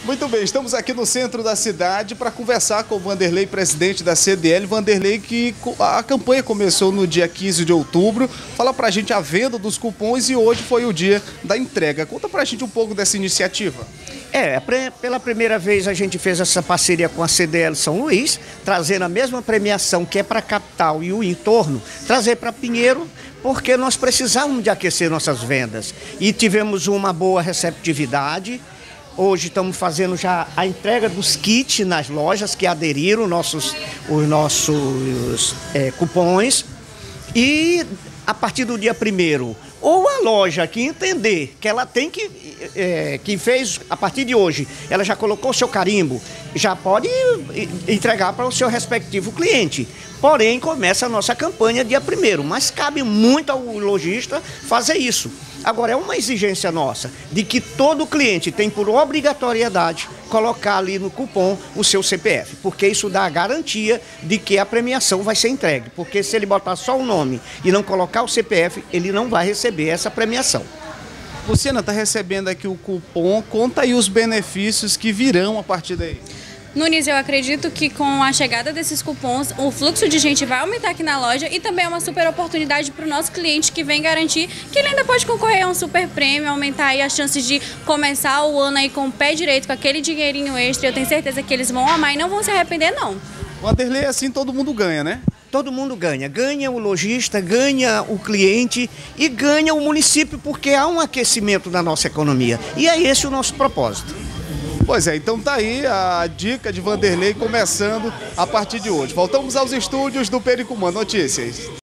Muito bem, estamos aqui no centro da cidade para conversar com o Vanderlei, presidente da CDL. Vanderlei, que a campanha começou no dia 15 de outubro. Fala pra gente a venda dos cupons e hoje foi o dia da entrega. Conta pra gente um pouco dessa iniciativa. Pela primeira vez a gente fez essa parceria com a CDL São Luís, trazendo a mesma premiação que é para a capital e o entorno, trazer para Pinheiro, porque nós precisávamos de aquecer nossas vendas. E tivemos uma boa receptividade. Hoje estamos fazendo já a entrega dos kits nas lojas que aderiram os nossos cupons. E a partir do dia 1º, ou a loja que entender que ela tem que fez a partir de hoje, ela já colocou o seu carimbo, já pode entregar para o seu respectivo cliente. Porém, começa a nossa campanha dia 1º, mas cabe muito ao lojista fazer isso. Agora, é uma exigência nossa de que todo cliente tem por obrigatoriedade colocar ali no cupom o seu CPF, porque isso dá a garantia de que a premiação vai ser entregue, porque se ele botar só o nome e não colocar o CPF, ele não vai receber essa premiação. Luciana, está recebendo aqui o cupom, conta aí os benefícios que virão a partir daí. Nunes, eu acredito que com a chegada desses cupons, o fluxo de gente vai aumentar aqui na loja e também é uma super oportunidade para o nosso cliente que vem garantir que ele ainda pode concorrer a um super prêmio, aumentar aí as chances de começar o ano aí com o pé direito, com aquele dinheirinho extra. Eu tenho certeza que eles vão amar e não vão se arrepender, não. Vanderlei, assim todo mundo ganha, né? Todo mundo ganha. Ganha o lojista, ganha o cliente e ganha o município, porque há um aquecimento da nossa economia. E é esse o nosso propósito. Pois é, então tá aí a dica de Vanderlei começando a partir de hoje. Voltamos aos estúdios do Pericumã Notícias.